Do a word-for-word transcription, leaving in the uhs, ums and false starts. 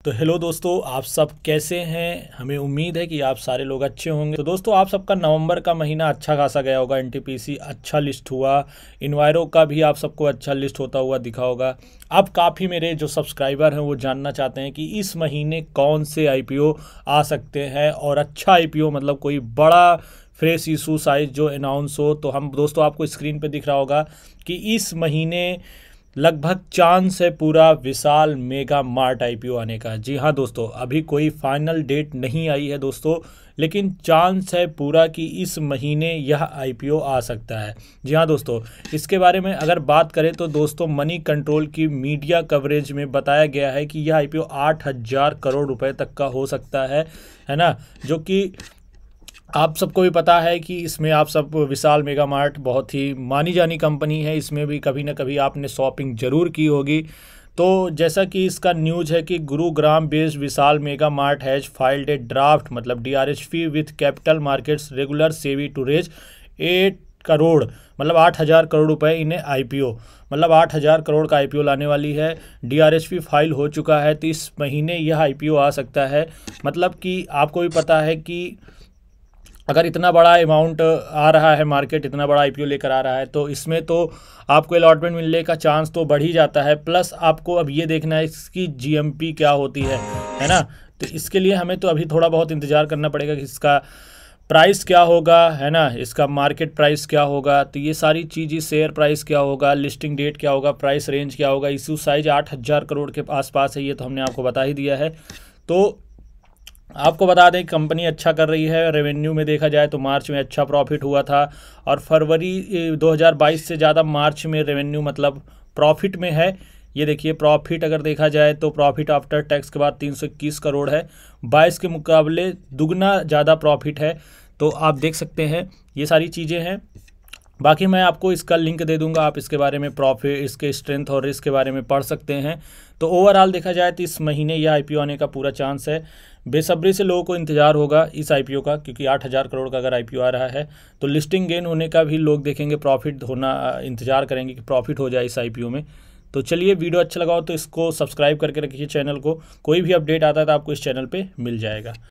तो हेलो दोस्तों, आप सब कैसे हैं। हमें उम्मीद है कि आप सारे लोग अच्छे होंगे। तो दोस्तों, आप सबका नवंबर का महीना अच्छा खासा गया होगा। एनटीपीसी अच्छा लिस्ट हुआ, इन्वायरो का भी आप सबको अच्छा लिस्ट होता हुआ दिखा होगा। अब काफ़ी मेरे जो सब्सक्राइबर हैं वो जानना चाहते हैं कि इस महीने कौन से आईपीओ आ सकते हैं, और अच्छा आईपीओ मतलब कोई बड़ा फ्रेश इशू साइज जो अनाउंस हो। तो हम दोस्तों, आपको स्क्रीन पे दिख रहा होगा कि इस महीने लगभग चांस है पूरा विशाल मेगा मार्ट आईपीओ आने का। जी हाँ दोस्तों, अभी कोई फाइनल डेट नहीं आई है दोस्तों, लेकिन चांस है पूरा कि इस महीने यह आईपीओ आ सकता है। जी हाँ दोस्तों, इसके बारे में अगर बात करें तो दोस्तों, मनी कंट्रोल की मीडिया कवरेज में बताया गया है कि यह आईपीओ आठ हज़ार करोड़ रुपए तक का हो सकता है, है ना। जो कि आप सबको भी पता है कि इसमें आप सब विशाल मेगा मार्ट बहुत ही मानी जानी कंपनी है। इसमें भी कभी ना कभी आपने शॉपिंग ज़रूर की होगी। तो जैसा कि इसका न्यूज़ है कि Gurugram based Vishal Mega Mart has filed a draft मतलब DRHP with capital markets regular SEBI to raise eight crore मतलब आठ हज़ार करोड़ रुपए इन्हें आईपीओ मतलब आठ हज़ार करोड़ का आईपीओ लाने वाली है। डीआरएचपी फाइल हो चुका है, तो इस महीने यह आईपीओ आ सकता है। मतलब कि आपको भी पता है कि अगर इतना बड़ा अमाउंट आ रहा है, मार्केट इतना बड़ा आईपीओ लेकर आ रहा है, तो इसमें तो आपको अलॉटमेंट मिलने का चांस तो बढ़ ही जाता है। प्लस आपको अब ये देखना है इसकी जीएमपी क्या होती है, है ना। तो इसके लिए हमें तो अभी थोड़ा बहुत इंतज़ार करना पड़ेगा कि इसका प्राइस क्या होगा, है ना, इसका मार्केट प्राइस क्या होगा। तो ये सारी चीज़ें, शेयर प्राइस क्या होगा, लिस्टिंग डेट क्या होगा, प्राइस रेंज क्या होगा, इशू साइज आठ हज़ार करोड़ के आसपास है, ये तो हमने आपको बता ही दिया है। तो आपको बता दें कंपनी अच्छा कर रही है। रेवेन्यू में देखा जाए तो मार्च में अच्छा प्रॉफिट हुआ था, और फरवरी दो हज़ार बाईस से ज़्यादा मार्च में रेवेन्यू मतलब प्रॉफिट में है। ये देखिए, प्रॉफिट अगर देखा जाए तो प्रॉफिट आफ्टर टैक्स के बाद तीन सौ इक्कीस करोड़ है, बाईस के मुकाबले दुगना ज़्यादा प्रॉफिट है। तो आप देख सकते हैं ये सारी चीज़ें हैं। बाकी मैं आपको इसका लिंक दे दूंगा, आप इसके बारे में प्रॉफिट, इसके स्ट्रेंथ और रिस्क के बारे में पढ़ सकते हैं। तो ओवरऑल देखा जाए तो इस महीने यह आईपीओ आने का पूरा चांस है। बेसब्री से लोगों को इंतजार होगा इस आईपीओ का, क्योंकि आठ हज़ार करोड़ का अगर आईपीओ आ रहा है तो लिस्टिंग गेन होने का भी लोग देखेंगे, प्रॉफिट होना इंतजार करेंगे कि प्रॉफिट हो जाए इस आईपीओ में। तो चलिए, वीडियो अच्छा लगा हो तो इसको सब्सक्राइब करके रखिए चैनल को। कोई भी अपडेट आता है तो आपको इस चैनल पर मिल जाएगा।